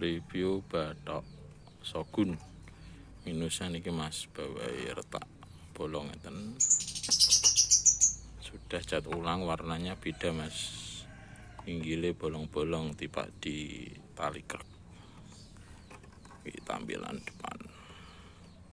review bathok Shogun minusnya niki Mas bawahi retak bolong ngeten. Sudah cat ulang, warnanya beda Mas, pinggile bolong-bolong tiba di tali krek. Tampilan depan.